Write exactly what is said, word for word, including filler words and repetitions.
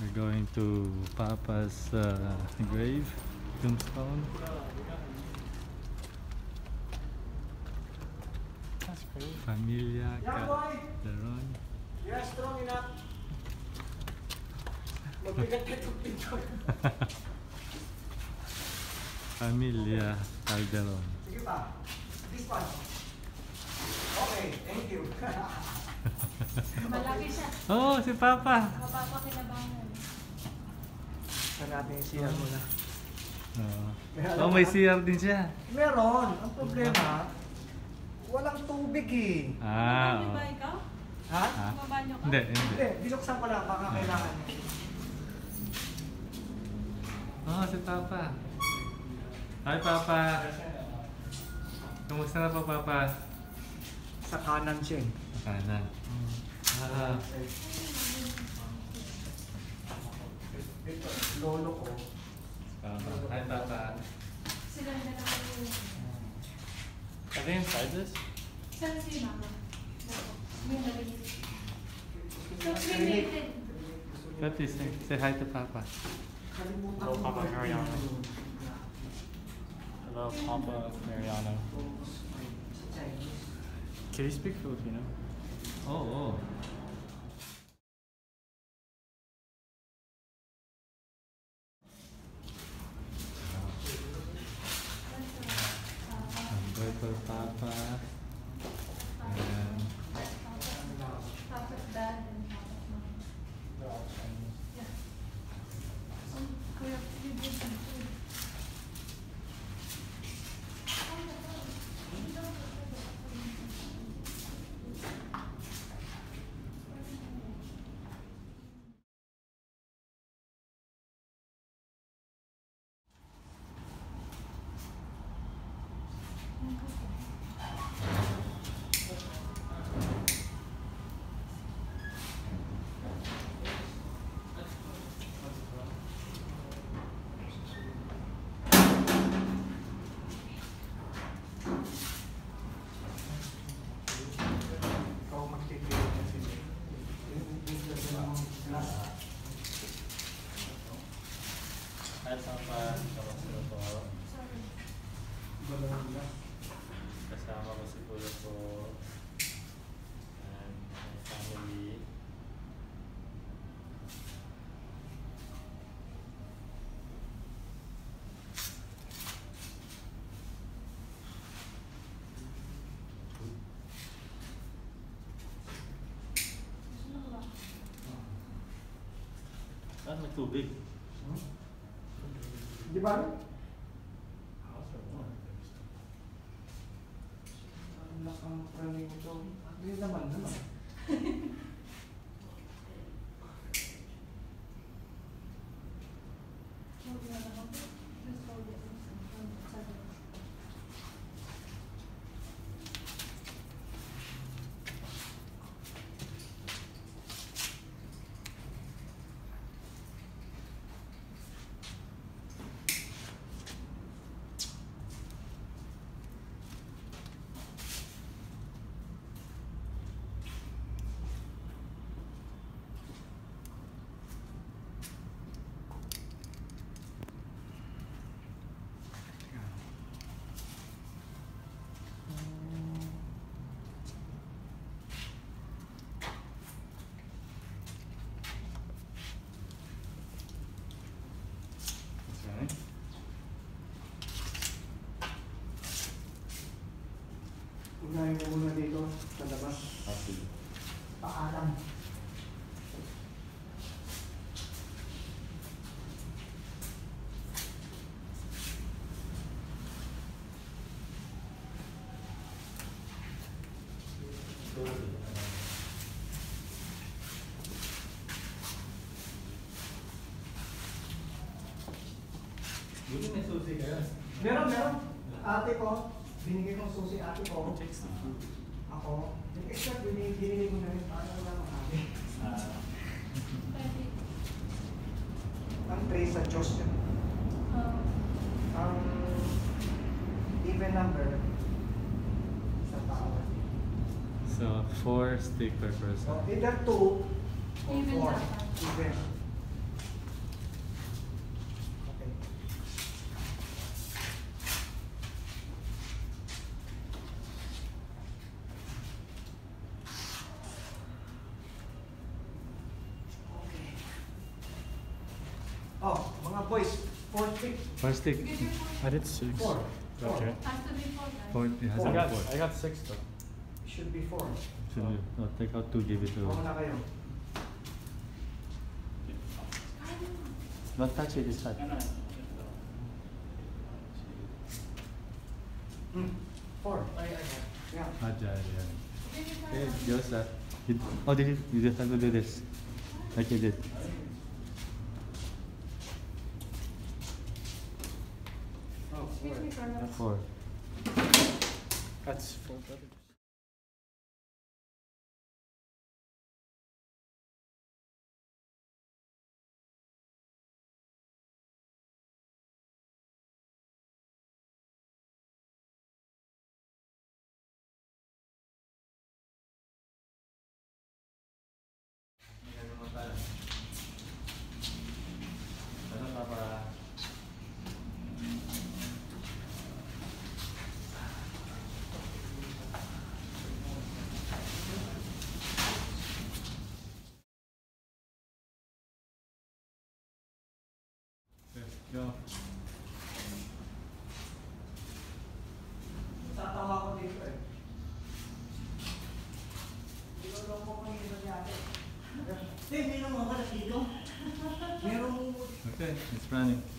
We're going to Papa's uh, grave, tombstone. That's great. Familia Calderon. You're strong enough. Magbigat ka itong pintor. Familia Calderon. Sige pa. This one. Okay, thank you. Malaki siya. Oh, si Papa! Mapapakinabangan. Saan natin yung C R muna? Oh, oh may C R din siya. Meron. Ang problema, walang tubig eh. Ah, Mabanyo oh. ba ikaw? Ha? Ah. Mabanyo ka? Hindi, hindi. Hindi, binuksan ko lang. Baka kailangan niya. Oh, si Papa. Hi, Papa. Kumusta na po, Papa? Sa kanan siya eh. Kanan. Ah, Ito, lolo ko. Papa. Hi, Papa. Sila na lang yung... Are they inside this? Saan si Mama? Yung narinig. So, related. Pati, say, say hi to Papa. Kalimutan Hello, ko Papa ba Mariano. yun? Hello, Papa Mariano. Can you speak Filipino? Oh, oh. Number for Papa. And Papa's dad and Papa's mom. Yeah. Um, Kuya, you did some food. Ikaw magtitira kasi. Hi, Papa. Kamusta na po? Sorry. Kasama ko si Kuya po. And my family. Gusto mo ba? ah, may tubig. Di ba? Ang lakang praning ito. Hindi naman naman. Hold it up. Just hold it. Sorry. Okay. Unahin mo muna dito sa labas. Okay. Paalam. Buti may susi ka. Meron, meron. Ate ko, binigay kong susi ate ko. Takes the food. Ako, yung extra binigay, binigay ko na rin para wala ng ate. Uh, Pwede. Ang tray sa Diyos yan. Um, Ang even number sa tao. So, four stick per person. So, either two or Even four. dapat. Even. boys, four stick. One stick. Give your four. I did six. Four. Four. Okay. Has to be four, guys. Four. It has Four. I a got, four. I got six though. Should be four. So, no, take out two, give it to. Ako na kayo. Not touch it, it's hot. Hmm. Four. I, I got. Yeah. Hot, yeah, yeah. Give your Okay, four. just that. You, oh, did you? You just have to do this. Like you did. Oh, Excuse me, Carlos. Four. That's four better. Ano pa pa? Go. Tatawa ko dito eh. Niloloko ko yung iba dati. Hindi, may naman ako dito. Merong Okay, it's running.